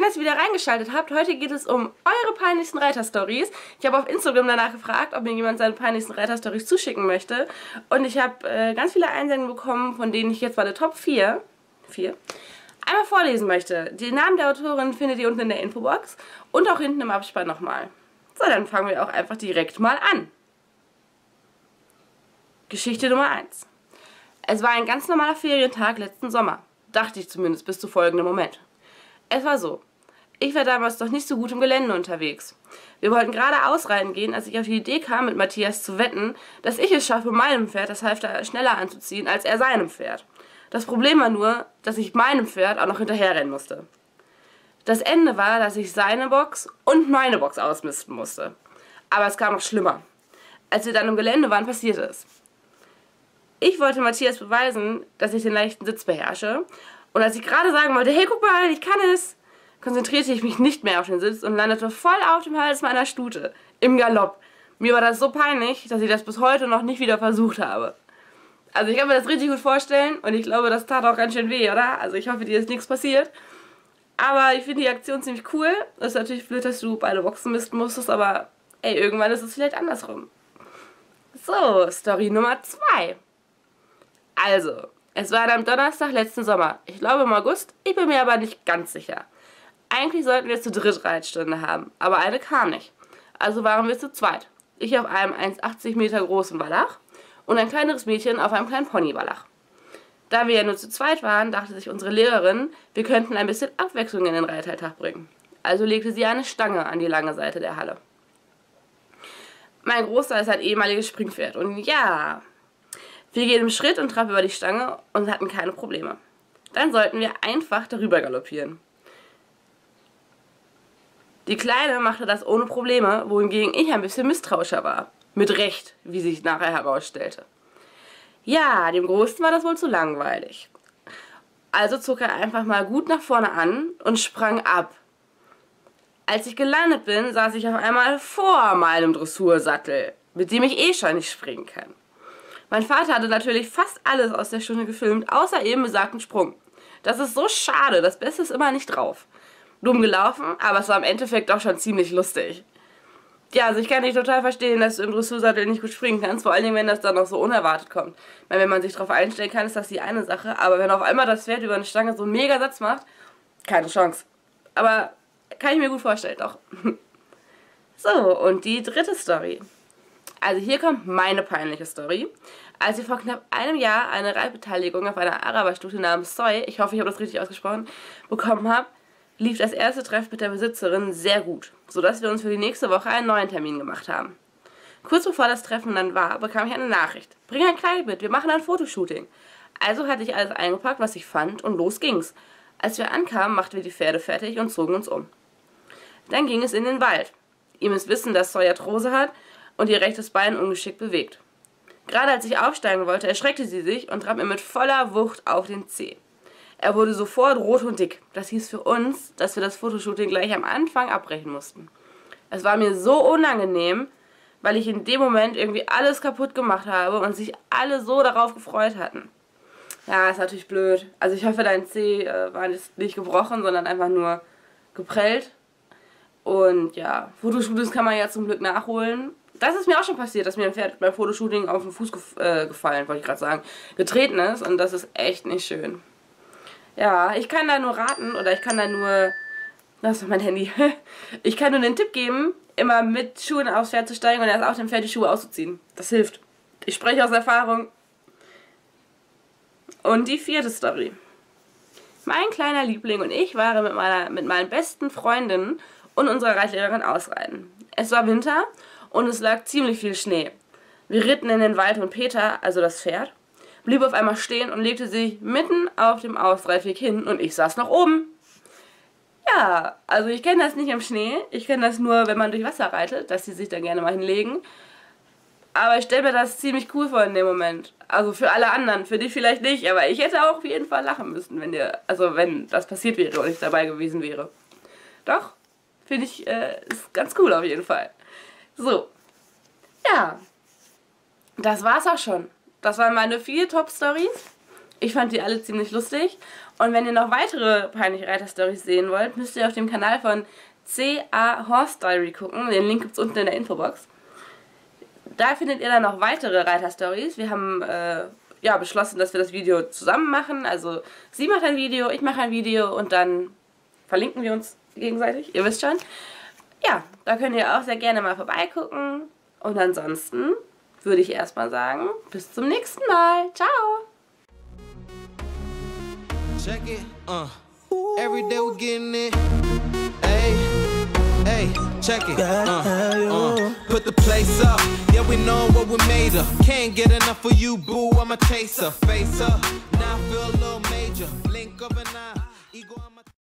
dass ihr wieder reingeschaltet habt. Heute geht es um eure peinlichsten Reiter-Stories. Ich habe auf Instagram danach gefragt, ob mir jemand seine peinlichsten Reiter-Stories zuschicken möchte. Und ich habe ganz viele Einsendungen bekommen, von denen ich jetzt mal eine Top 4 einmal vorlesen möchte. Den Namen der Autorin findet ihr unten in der Infobox und auch hinten im Abspann nochmal. So, dann fangen wir auch einfach direkt mal an. Geschichte Nummer 1. Es war ein ganz normaler Ferientag letzten Sommer. Dachte ich zumindest bis zu folgendem Moment. Es war so. Ich war damals noch nicht so gut im Gelände unterwegs. Wir wollten gerade ausreiten gehen, als ich auf die Idee kam, mit Matthias zu wetten, dass ich es schaffe, meinem Pferd das Halfter schneller anzuziehen, als er seinem Pferd. Das Problem war nur, dass ich meinem Pferd auch noch hinterherrennen musste. Das Ende war, dass ich seine Box und meine Box ausmisten musste. Aber es kam noch schlimmer. Als wir dann im Gelände waren, passierte es. Ich wollte Matthias beweisen, dass ich den leichten Sitz beherrsche. Und als ich gerade sagen wollte, hey, guck mal, ich kann es, konzentrierte ich mich nicht mehr auf den Sitz und landete voll auf dem Hals meiner Stute. Im Galopp. Mir war das so peinlich, dass ich das bis heute noch nicht wieder versucht habe. Also ich kann mir das richtig gut vorstellen und ich glaube, das tat auch ganz schön weh, oder? Also ich hoffe, dir ist nichts passiert. Aber ich finde die Aktion ziemlich cool. Das ist natürlich blöd, dass du beide Boxen misten musstest, aber ey, irgendwann ist es vielleicht andersrum. So, Story Nummer 2. Also, es war am Donnerstag letzten Sommer. Ich glaube im August, ich bin mir aber nicht ganz sicher. Eigentlich sollten wir zu dritt Reitstunde haben, aber eine kam nicht. Also waren wir zu zweit. Ich auf einem 1,80 Meter großen Wallach und ein kleineres Mädchen auf einem kleinen Pony-Wallach. Da wir ja nur zu zweit waren, dachte sich unsere Lehrerin, wir könnten ein bisschen Abwechslung in den Reitalltag bringen. Also legte sie eine Stange an die lange Seite der Halle. Mein Großer ist ein ehemaliges Springpferd und ja, wir gehen im Schritt und Trab über die Stange und hatten keine Probleme. Dann sollten wir einfach darüber galoppieren. Die Kleine machte das ohne Probleme, wohingegen ich ein bisschen misstrauischer war. Mit Recht, wie sich nachher herausstellte. Ja, dem Großen war das wohl zu langweilig. Also zog er einfach mal gut nach vorne an und sprang ab. Als ich gelandet bin, saß ich auf einmal vor meinem Dressursattel, mit dem ich eh schon nicht springen kann. Mein Vater hatte natürlich fast alles aus der Stunde gefilmt, außer eben besagten Sprung. Das ist so schade, das Beste ist immer nicht drauf. Dumm gelaufen, aber es war im Endeffekt auch schon ziemlich lustig. Ja, also ich kann dich total verstehen, dass du im Dressursattel nicht gut springen kannst, vor allen Dingen, wenn das dann noch so unerwartet kommt. Ich meine, wenn man sich darauf einstellen kann, ist das die eine Sache, aber wenn auf einmal das Pferd über eine Stange so einen Mega-Satz macht, keine Chance. Aber kann ich mir gut vorstellen, doch. So, und die dritte Story. Also hier kommt meine peinliche Story. Als ich vor knapp einem Jahr eine Reitbeteiligung auf einer Araberstute namens Soy, ich hoffe, ich habe das richtig ausgesprochen, bekommen habe, lief das erste Treffen mit der Besitzerin sehr gut, sodass wir uns für die nächste Woche einen neuen Termin gemacht haben. Kurz bevor das Treffen dann war, bekam ich eine Nachricht. Bring ein Kleid mit, wir machen ein Fotoshooting. Also hatte ich alles eingepackt, was ich fand, und los ging's. Als wir ankamen, machten wir die Pferde fertig und zogen uns um. Dann ging es in den Wald. Ihr müsst wissen, dass Soy Arthrose hat und ihr rechtes Bein ungeschickt bewegt. Gerade als ich aufsteigen wollte, erschreckte sie sich und trat mir mit voller Wucht auf den Zeh. Er wurde sofort rot und dick. Das hieß für uns, dass wir das Fotoshooting gleich am Anfang abbrechen mussten. Es war mir so unangenehm, weil ich in dem Moment irgendwie alles kaputt gemacht habe und sich alle so darauf gefreut hatten. Ja, ist natürlich blöd. Also ich hoffe, dein Zeh war nicht gebrochen, sondern einfach nur geprellt. Und ja, Fotoshootings kann man ja zum Glück nachholen. Das ist mir auch schon passiert, dass mir ein Pferd beim Fotoshooting auf den Fuß gefallen, wollte ich gerade sagen, getreten ist. Und das ist echt nicht schön. Ja, ich kann da nur raten, oder ich kann da nur... Das ist mein Handy. Ich kann nur den Tipp geben, immer mit Schuhen aufs Pferd zu steigen und erst auf dem Pferd die Schuhe auszuziehen. Das hilft. Ich spreche aus Erfahrung. Und die vierte Story. Mein kleiner Liebling und ich waren mit meinen besten Freundinnen und unserer Reitlehrerin ausreiten. Es war Winter und es lag ziemlich viel Schnee. Wir ritten in den Wald und Peter, also das Pferd, blieb auf einmal stehen und legte sich mitten auf dem Ausreitweg hin und ich saß noch oben. Ja, also ich kenne das nicht im Schnee, ich kenne das nur, wenn man durch Wasser reitet, dass sie sich da gerne mal hinlegen. Aber ich stelle mir das ziemlich cool vor in dem Moment. Also für alle anderen, für dich vielleicht nicht, aber ich hätte auch auf jeden Fall lachen müssen, wenn das passiert wäre und ich dabei gewesen wäre. Doch, finde ich, ist ganz cool auf jeden Fall. So, ja, das war's auch schon. Das waren meine 4 Top-Stories. Ich fand die alle ziemlich lustig. Und wenn ihr noch weitere peinliche Reiter-Stories sehen wollt, müsst ihr auf dem Kanal von CA Horse Diary gucken. Den Link gibt es unten in der Infobox. Da findet ihr dann noch weitere Reiter-Stories. Wir haben ja, beschlossen, dass wir das Video zusammen machen. Also sie macht ein Video, ich mache ein Video und dann verlinken wir uns gegenseitig. Ihr wisst schon. Ja, da könnt ihr auch sehr gerne mal vorbeigucken. Und ansonsten würde ich erstmal sagen, bis zum nächsten Mal. Ciao! Check it, every day we're getting it. Hey, check it, put the place up. Yeah, we know what we made of. Can't get enough of you, boo. I'm a chaser, face up. Now I feel a little major. Blink of an eye. Ego.